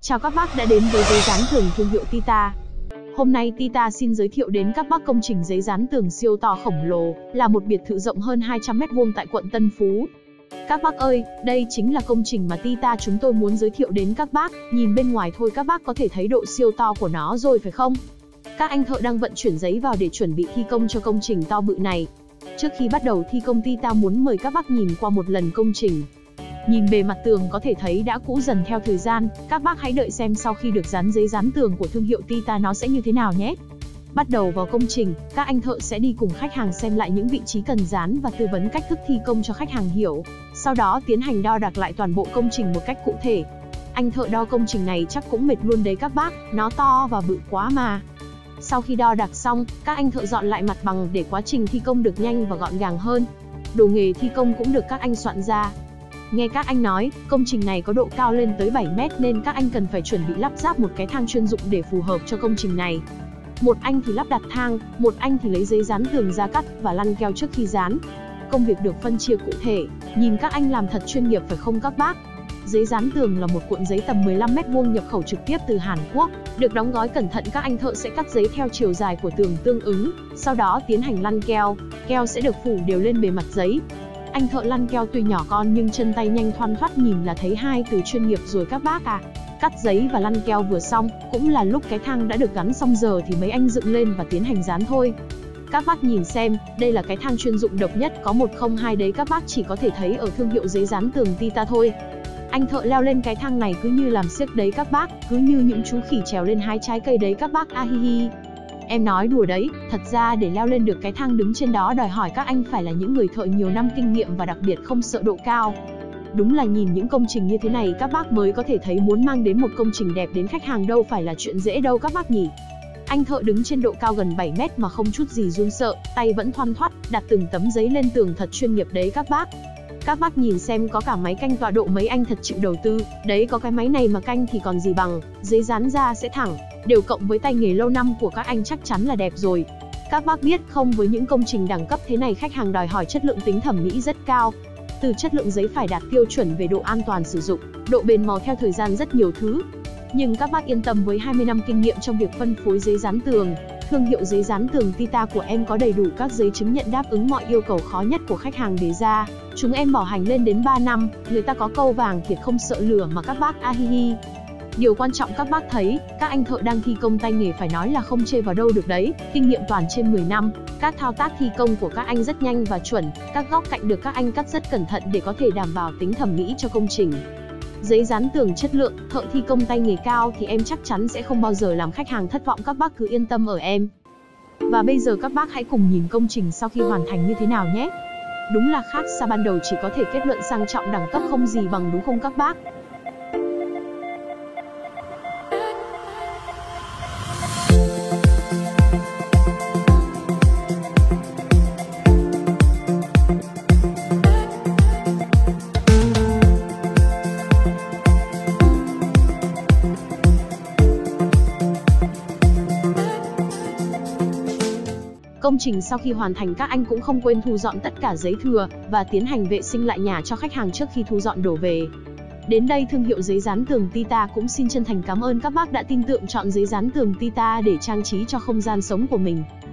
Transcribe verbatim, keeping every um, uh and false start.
Chào các bác đã đến với giấy dán tường thương hiệu Tita. Hôm nay Tita xin giới thiệu đến các bác công trình giấy dán tường siêu to khổng lồ, là một biệt thự rộng hơn hai trăm mét vuông tại quận Tân Phú. Các bác ơi, đây chính là công trình mà Tita chúng tôi muốn giới thiệu đến các bác. Nhìn bên ngoài thôi các bác có thể thấy độ siêu to của nó rồi phải không? Các anh thợ đang vận chuyển giấy vào để chuẩn bị thi công cho công trình to bự này. Trước khi bắt đầu thi công, Tita muốn mời các bác nhìn qua một lần công trình. Nhìn bề mặt tường có thể thấy đã cũ dần theo thời gian, các bác hãy đợi xem sau khi được dán giấy dán tường của thương hiệu Tita nó sẽ như thế nào nhé. Bắt đầu vào công trình, các anh thợ sẽ đi cùng khách hàng xem lại những vị trí cần dán và tư vấn cách thức thi công cho khách hàng hiểu. Sau đó tiến hành đo đạc lại toàn bộ công trình một cách cụ thể. Anh thợ đo công trình này chắc cũng mệt luôn đấy các bác, nó to và bự quá mà. Sau khi đo đạc xong, các anh thợ dọn lại mặt bằng để quá trình thi công được nhanh và gọn gàng hơn. Đồ nghề thi công cũng được các anh soạn ra. Nghe các anh nói, công trình này có độ cao lên tới bảy mét nên các anh cần phải chuẩn bị lắp ráp một cái thang chuyên dụng để phù hợp cho công trình này. Một anh thì lắp đặt thang, một anh thì lấy giấy dán tường ra cắt và lăn keo trước khi dán. Công việc được phân chia cụ thể, nhìn các anh làm thật chuyên nghiệp phải không các bác? Giấy dán tường là một cuộn giấy tầm mười lăm mét vuông nhập khẩu trực tiếp từ Hàn Quốc, được đóng gói cẩn thận. Các anh thợ sẽ cắt giấy theo chiều dài của tường tương ứng, sau đó tiến hành lăn keo, keo sẽ được phủ đều lên bề mặt giấy. Anh thợ lăn keo tuy nhỏ con nhưng chân tay nhanh thoăn thoắt, nhìn là thấy hai từ chuyên nghiệp rồi các bác à. Cắt giấy và lăn keo vừa xong, cũng là lúc cái thang đã được gắn xong giờ thì mấy anh dựng lên và tiến hành dán thôi. Các bác nhìn xem, đây là cái thang chuyên dụng độc nhất có một không hai đấy, các bác chỉ có thể thấy ở thương hiệu giấy dán tường Tita thôi. Anh thợ leo lên cái thang này cứ như làm xiếc đấy các bác, cứ như những chú khỉ trèo lên hái trái cây đấy các bác a hi hi. Em nói đùa đấy, thật ra để leo lên được cái thang đứng trên đó đòi hỏi các anh phải là những người thợ nhiều năm kinh nghiệm và đặc biệt không sợ độ cao. Đúng là nhìn những công trình như thế này các bác mới có thể thấy muốn mang đến một công trình đẹp đến khách hàng đâu phải là chuyện dễ đâu các bác nhỉ. Anh thợ đứng trên độ cao gần bảy mét mà không chút gì run sợ, tay vẫn thoăn thoắt, đặt từng tấm giấy lên tường thật chuyên nghiệp đấy các bác. Các bác nhìn xem, có cả máy canh tọa độ, mấy anh thật chịu đầu tư. Đấy, có cái máy này mà canh thì còn gì bằng, giấy dán ra sẽ thẳng, đều cộng với tay nghề lâu năm của các anh chắc chắn là đẹp rồi. Các bác biết không, với những công trình đẳng cấp thế này khách hàng đòi hỏi chất lượng tính thẩm mỹ rất cao. Từ chất lượng giấy phải đạt tiêu chuẩn về độ an toàn sử dụng, độ bền màu theo thời gian, rất nhiều thứ. Nhưng các bác yên tâm, với hai mươi năm kinh nghiệm trong việc phân phối giấy dán tường, thương hiệu giấy dán tường Tita của em có đầy đủ các giấy chứng nhận đáp ứng mọi yêu cầu khó nhất của khách hàng đề ra. Chúng em bảo hành lên đến ba năm, người ta có câu vàng thiệt không sợ lửa mà các bác a hi hi. Điều quan trọng các bác thấy, các anh thợ đang thi công tay nghề phải nói là không chê vào đâu được đấy, kinh nghiệm toàn trên mười năm. Các thao tác thi công của các anh rất nhanh và chuẩn, các góc cạnh được các anh cắt rất cẩn thận để có thể đảm bảo tính thẩm mỹ cho công trình. Giấy dán tường chất lượng, thợ thi công tay nghề cao thì em chắc chắn sẽ không bao giờ làm khách hàng thất vọng, các bác cứ yên tâm ở em. Và bây giờ các bác hãy cùng nhìn công trình sau khi hoàn thành như thế nào nhé. Đúng là khác xa ban đầu, chỉ có thể kết luận sang trọng đẳng cấp không gì bằng, đúng không các bác? Công trình sau khi hoàn thành, các anh cũng không quên thu dọn tất cả giấy thừa và tiến hành vệ sinh lại nhà cho khách hàng trước khi thu dọn đổ về. Đến đây thương hiệu giấy dán tường Tita cũng xin chân thành cảm ơn các bác đã tin tưởng chọn giấy dán tường Tita để trang trí cho không gian sống của mình.